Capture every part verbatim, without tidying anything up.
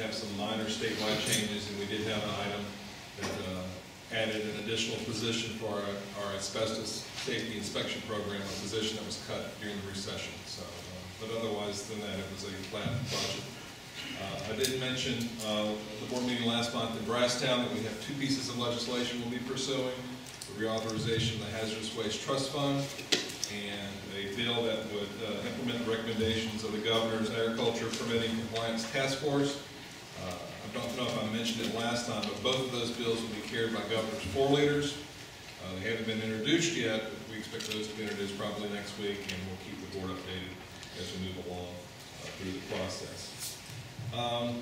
have some minor statewide changes, and we did have an item that uh, added an additional position for our, our asbestos safety inspection program, a position that was cut during the recession. So, uh, but otherwise than that, it was a flat budget. Uh, I did mention uh, the board meeting last month in Brasstown that we have two pieces of legislation we'll be pursuing: the reauthorization of the Hazardous Waste Trust Fund and a bill that would uh, implement the recommendations of the Governor's Agriculture Permitting Compliance Task Force. Uh, I don't know if I mentioned it last time, but both of those bills will be carried by Governor's four leaders. Uh, they haven't been introduced yet, but we expect those to be introduced probably next week, and we'll keep the board updated as we move along uh, through the process. Um,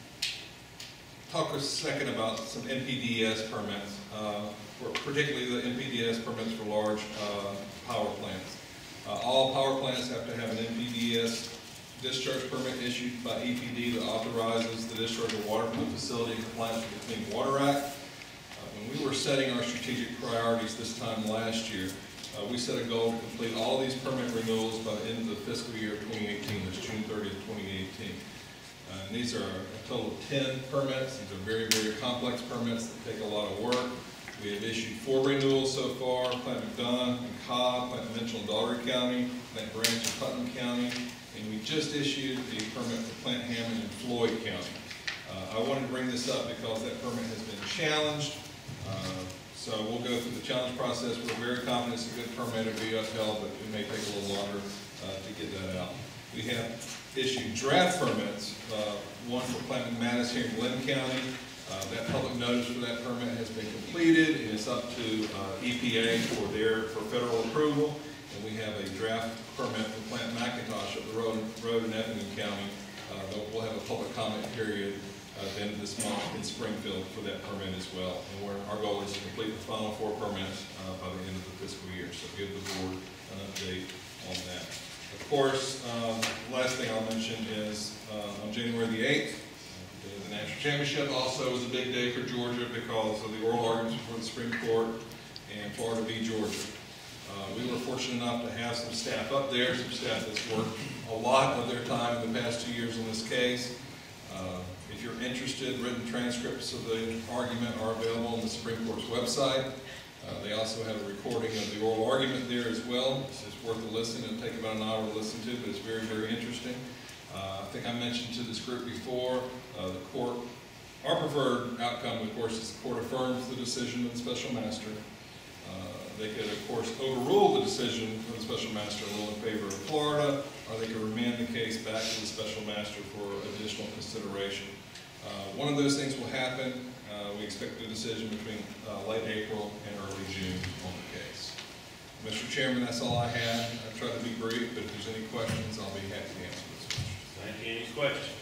talk a second about some N P D E S permits, uh, for particularly the N P D E S permits for large uh, power plants. Uh, all power plants have to have an N P D E S discharge permit issued by E P D that authorizes the discharge of water from the facility in compliance with the Clean Water Act. Uh, when we were setting our strategic priorities this time last year, uh, we set a goal to complete all these permit renewals by the end of the fiscal year twenty eighteen. That's June thirtieth, twenty eighteen. Uh, and these are a total of ten permits. These are very, very complex permits that take a lot of work. We have issued four renewals so far: Plant McDonough and Cobb, Plant Mitchell and Daugherty County, Plant Branch and Putnam County, and we just issued a permit for Plant Hammond and Floyd County. Uh, I wanted to bring this up because that permit has been challenged. Uh, so we'll go through the challenge process. We're very confident it's a good permit to be upheld, but it may take a little longer uh, to get that out. We have issued draft permits, uh, one for Plant McManus here in Glenn County. Uh, that public notice for that permit has been completed, and it's up to uh, E P A for their for federal approval. And we have a draft permit for Plant McIntosh up the road, road in Effingham County. Uh, we'll have a public comment period uh, at the end of this month in Springfield for that permit as well. And we're, our goal is to complete the final four permits uh, by the end of the fiscal year. So give the board an update on that. Of course, um, the last thing I'll mention is uh, on January the eighth, uh, the National Championship also was a big day for Georgia because of the oral arguments before the Supreme Court and Florida v. Georgia. Uh, we were fortunate enough to have some staff up there, some staff that's worked a lot of their time in the past two years on this case. Uh, if you're interested, written transcripts of the argument are available on the Supreme Court's website. Uh, they also have a recording of the oral argument there as well. It's just worth a listen. It'll take about an hour to listen to, but it's very, very interesting. Uh, I think I mentioned to this group before, uh, the court, our preferred outcome, of course, is the court affirms the decision of the special master. Uh, they could, of course, overrule the decision of the special master and rule in favor of Florida, or they could remand the case back to the special master for additional consideration. Uh, one of those things will happen. Uh, we expect a decision between uh, late April and early June on the case. Mister Chairman, that's all I had. I've tried to be brief, but if there's any questions, I'll be happy to answer those questions. Thank you. Any questions?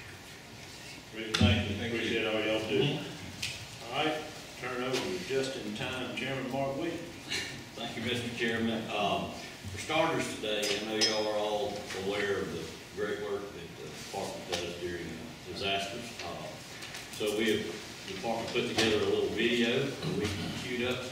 Really, thank you. Thank Appreciate you. all y'all do. Mm-hmm. All right, turn it over to just-in-time Chairman Mark Williams. Thank you, Mister Chairman. Um, for starters today, I know y'all are all aware of the great work that the department does during uh, disasters. Uh, so we have the department put together a little video that we queued up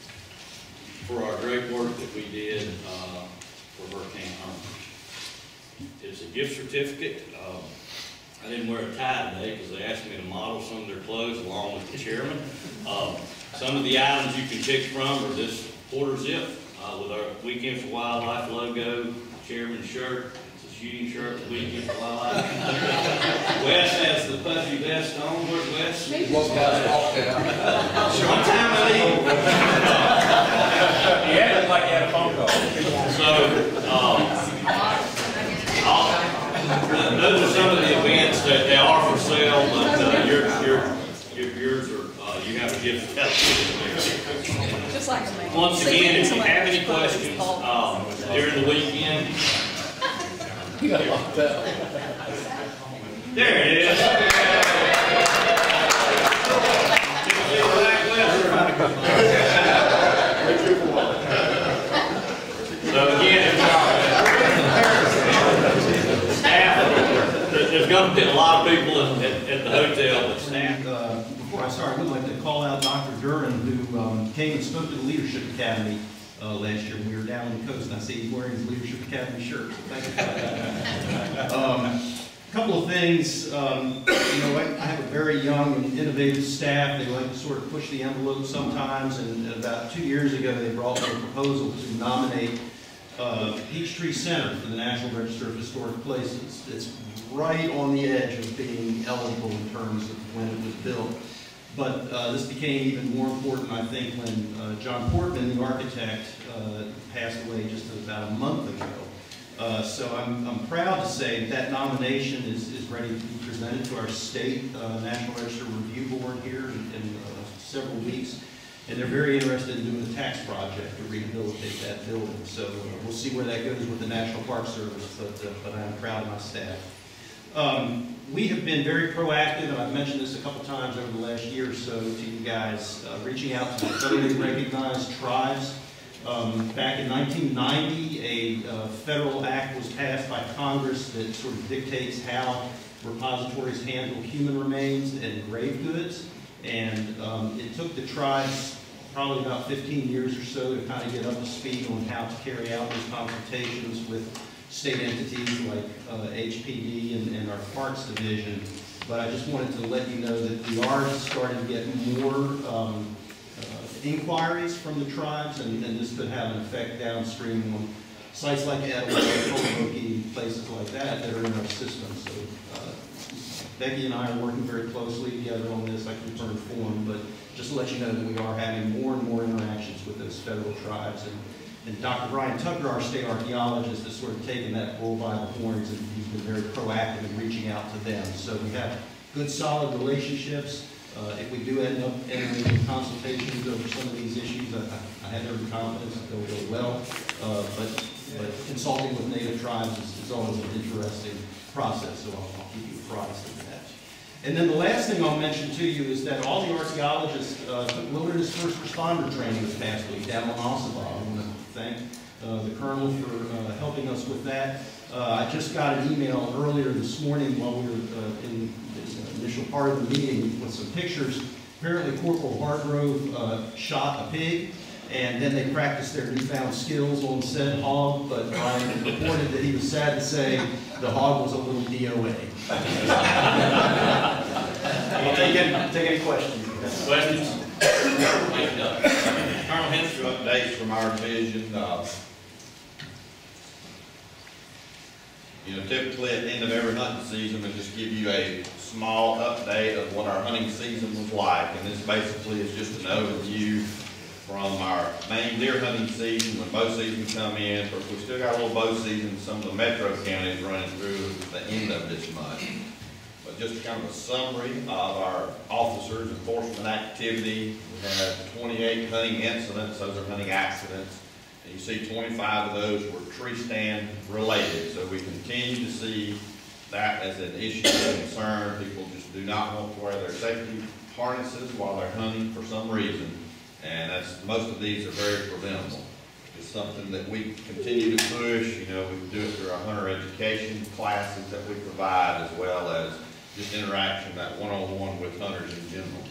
for our great work that we did uh, for Hurricane Irma. It's a gift certificate. Um, I didn't wear a tie today because they asked me to model some of their clothes along with the chairman. Um, some of the items you can pick from are this quarter zip uh, with our Weekend for Wildlife logo, chairman's shirt. It's a shooting shirt with Weekend for Wildlife. Wes has the puffy vest on. Where's Wes? One time I leave. He acted like he had a phone call. So, um, I'll, those are some of the events that they are for sale, but uh, your, your, your, yours are, uh, you have a gift certificate. Just like a man. Once again, if you have any questions um, during the weekend, You got locked up. there it is. So again, staff, there's going to be a lot of people at, at, at the hotel, but staff. Uh, before I start, I would like to call out Doctor Duran, who um, came and spoke to the Leadership Academy uh, last year when we were down on the coast, and I see he's wearing his Leadership Academy shirt. So thank you for that. um, Couple of things, um, you know, I, I have a very young and innovative staff. They like to sort of push the envelope sometimes, and about two years ago, they brought me a proposal to nominate uh, Peachtree Center for the National Register of Historic Places. It's right on the edge of being eligible in terms of when it was built. But uh, this became even more important, I think, when uh, John Portman, the architect, uh, passed away just about a month ago. Uh, so I'm, I'm proud to say that, that nomination is, is ready to be presented to our state uh, National Register Review Board here in, in uh, several weeks. And they're very interested in doing a tax project to rehabilitate that building. So uh, we'll see where that goes with the National Park Service, but, uh, but I'm proud of my staff. Um, we have been very proactive, and I've mentioned this a couple times over the last year or so to you guys, uh, reaching out to the federally recognized tribes. Um, back in nineteen ninety, a uh, federal act was passed by Congress that sort of dictates how repositories handle human remains and grave goods. And um, it took the tribes probably about fifteen years or so to kind of get up to speed on how to carry out those consultations with state entities like uh, H P D and, and our Parks Division. But I just wanted to let you know that we are starting to get more um, uh, inquiries from the tribes, and, and this could have an effect downstream on sites like Etowah, Hoboken, places like that that are in our system. So uh, Becky and I are working very closely together on this. I can turn form, but just to let you know that we are having more and more interactions with those federal tribes. And, And Doctor Brian Tucker, our state archaeologist, has sort of taken that bull by the horns, and he's been very proactive in reaching out to them. So we have good, solid relationships. Uh, if we do end up entering into consultations over some of these issues, I, I have every confidence that they'll go well. Uh, but, but consulting with Native tribes is, is always an interesting process, so I'll, I'll keep you apprised of that. And then the last thing I'll mention to you is that all the archaeologists uh, took wilderness first responder training this past week down on Ossibah. I want to thank uh, the Colonel for uh, helping us with that. Uh, I just got an email earlier this morning while we were uh, in the initial part of the meeting with some pictures. Apparently Corporal Hargrove uh, shot a pig, and then they practiced their newfound skills on said hog, but Brian reported that he was sad to say the hog was a little D O A. I'll take any, take any questions. Questions? Colonel Henshaw, updates from our division. Uh, you know, typically at the end of every hunting season, we just give you a small update of what our hunting season was like, and this basically is just an overview from our main deer hunting season when bow season come in. Of course, we still got a little bow season in some of the metro counties running through the end of this month. But just kind of a summary of our officers' enforcement activity. We had twenty-eight hunting incidents. Those are hunting accidents. And you see twenty-five of those were tree stand related. So we continue to see that as an issue of concern. People just do not want to wear their safety harnesses while they're hunting for some reason. And that's, most of these are very preventable. It's something that we continue to push. You know, we do it through our hunter education classes that we provide, as well as just interaction, that one-on-one with hunters in general.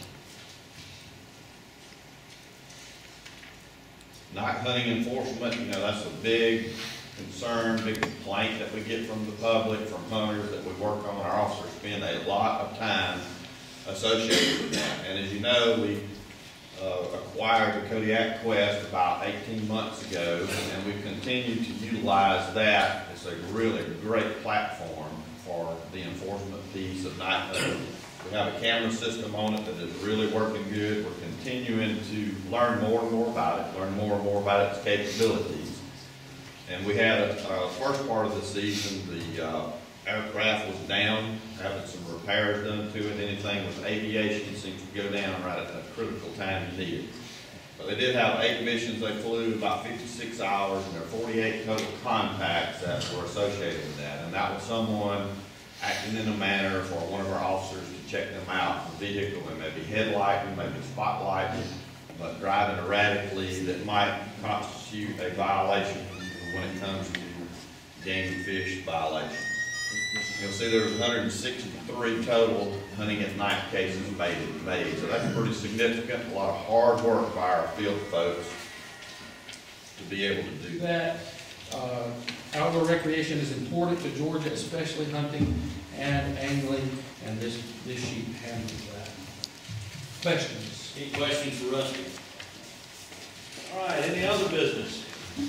Night hunting enforcement, you know, that's a big concern, big complaint that we get from the public, from hunters that we work on. Our officers spend a lot of time associated with that. And as you know, we uh, acquired the Kodiak Quest about eighteen months ago, and we've continued to utilize that. It's a really great platform for the enforcement piece of night hunting. We have a camera system on it that is really working good. We're continuing to learn more and more about it, learn more and more about its capabilities. And we had a, uh, first part of the season, the uh, aircraft was down, having some repairs done to it. Anything with aviation seems to go down right at the critical time you need it. But they did have eight missions they flew, about fifty-six hours, and there were forty-eight total contacts that were associated with that. And that was someone acting in a manner for one of our officers to check them out in the vehicle, and maybe headlighting, maybe spotlighting, but driving erratically that might constitute a violation when it comes to game and fish violations. You'll see there was one hundred sixty-three total hunting at night cases made, made. So that's pretty significant. A lot of hard work by our field folks to be able to do that. That uh, outdoor recreation is important to Georgia, especially hunting, and annually, and this, this sheet handles that. Questions? Any questions for Rusty? All right, any other business?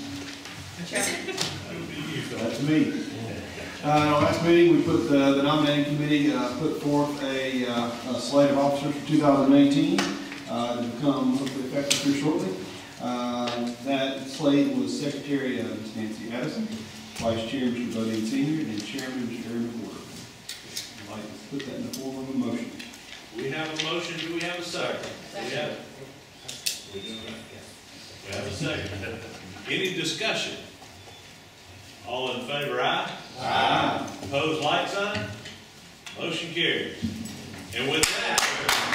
That's me. Uh, in our last meeting, we put, the, the nominating committee, uh, put forth a, uh, a slate of officers for two thousand eighteen, uh, to become hopefully effective here shortly. Uh, that slate was Secretary, uh, Miz Nancy Addison, Vice Chair, Mister Bodine Senior, and Chairman, Mister Aaron Porter. I'd like to put that in the form of a motion. We have a motion, do we have a second? We have. We have a second. Any discussion? All in favor, aye? Aye. Opposed, like sign? Motion carries. And with that,